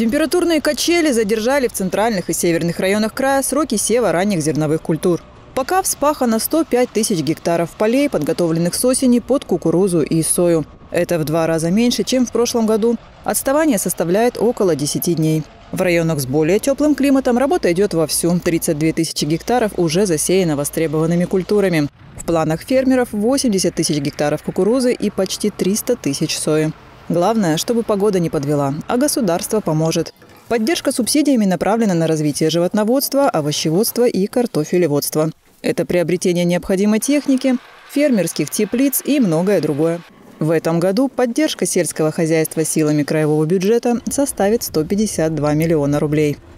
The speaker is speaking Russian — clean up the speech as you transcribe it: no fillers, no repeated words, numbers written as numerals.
Температурные качели задержали в центральных и северных районах края сроки сева ранних зерновых культур. Пока вспахано 105 тысяч гектаров полей, подготовленных с осени под кукурузу и сою. Это в 2 раза меньше, чем в прошлом году. Отставание составляет около 10 дней. В районах с более теплым климатом работа идет вовсю. 32 тысячи гектаров уже засеяно востребованными культурами. В планах фермеров 80 тысяч гектаров кукурузы и почти 300 тысяч сои. Главное, чтобы погода не подвела, а государство поможет. Поддержка субсидиями направлена на развитие животноводства, овощеводства и картофелеводства. Это приобретение необходимой техники, фермерских теплиц и многое другое. В этом году поддержка сельского хозяйства силами краевого бюджета составит 152 миллиона рублей.